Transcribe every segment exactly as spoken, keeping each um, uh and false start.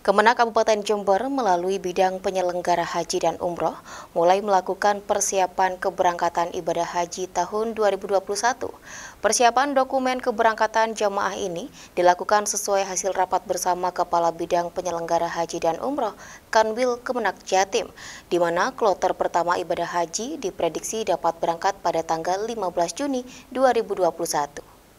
Kemenak Kabupaten Jember melalui bidang penyelenggara haji dan umroh mulai melakukan persiapan keberangkatan ibadah haji tahun dua ribu dua puluh satu. Persiapan dokumen keberangkatan jamaah ini dilakukan sesuai hasil rapat bersama Kepala Bidang Penyelenggara Haji dan Umroh Kanwil Kemenak Jatim, di mana kloter pertama ibadah haji diprediksi dapat berangkat pada tanggal lima belas Juni dua ribu dua puluh satu.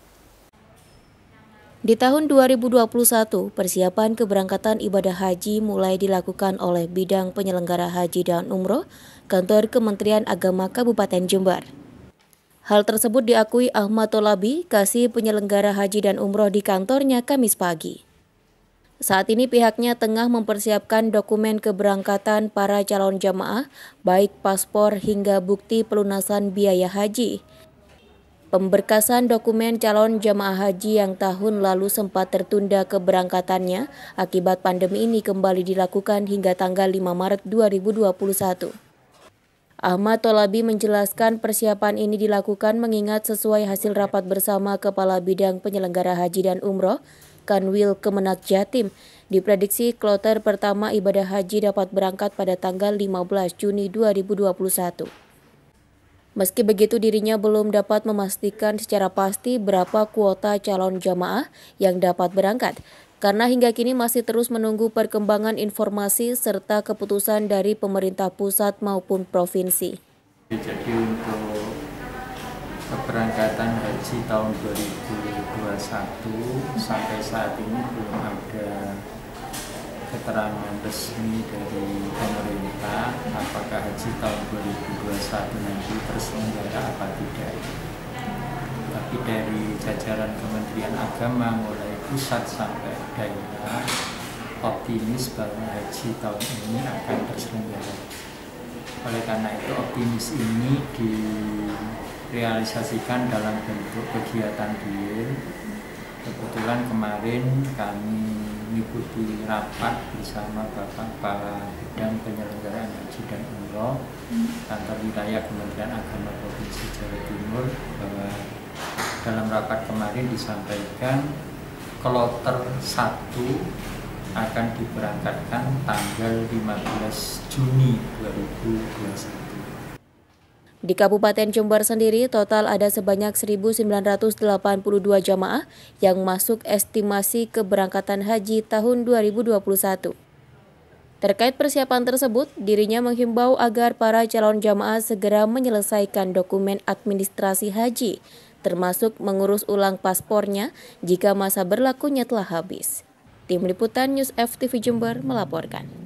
Di tahun dua ribu dua puluh satu, persiapan keberangkatan ibadah haji mulai dilakukan oleh Bidang Penyelenggara Haji dan Umroh, Kantor Kementerian Agama Kabupaten Jember. Hal tersebut diakui Ahmad Tolabi, Kasih Penyelenggara Haji dan Umroh di kantornya Kamis pagi. Saat ini pihaknya tengah mempersiapkan dokumen keberangkatan para calon jamaah, baik paspor hingga bukti pelunasan biaya haji. Pemberkasan dokumen calon jamaah haji yang tahun lalu sempat tertunda keberangkatannya akibat pandemi ini kembali dilakukan hingga tanggal lima Maret dua ribu dua puluh satu. Ahmad Tolabi menjelaskan persiapan ini dilakukan mengingat sesuai hasil rapat bersama Kepala Bidang Penyelenggara Haji dan Umroh, Kanwil Kemenak Jatim, diprediksi kloter pertama ibadah haji dapat berangkat pada tanggal lima belas Juni dua ribu dua puluh satu. Meski begitu, dirinya belum dapat memastikan secara pasti berapa kuota calon jamaah yang dapat berangkat, karena hingga kini masih terus menunggu perkembangan informasi serta keputusan dari pemerintah pusat maupun provinsi. Jadi untuk keberangkatan haji tahun dua ribu dua puluh satu sampai saat ini belum ada keterangan resmi dari pemerintah apakah haji tahun dua ribu dua puluh satu nanti terselenggara apa tidak. Tapi dari jajaran Kementerian Agama mulai pusat sampai daerah optimis bahwa haji tahun ini akan terselenggara. Oleh karena itu optimis ini direalisasikan dalam bentuk kegiatan diir. Kebetulan kemarin kami mengikuti rapat bersama Bapak Kepala Bidang Penyelenggaraan Haji dan Umroh Kantor Wilayah Kementerian Agama Provinsi Jawa Timur, bahwa dalam rapat kemarin disampaikan kloter satu akan diberangkatkan tanggal lima belas Juni dua ribu dua puluh satu. Di Kabupaten Jember sendiri, total ada sebanyak seribu sembilan ratus delapan puluh dua jamaah yang masuk estimasi keberangkatan haji tahun dua ribu dua puluh satu. Terkait persiapan tersebut, dirinya menghimbau agar para calon jamaah segera menyelesaikan dokumen administrasi haji, termasuk mengurus ulang paspornya jika masa berlakunya telah habis. Tim Liputan News F T V Jember melaporkan.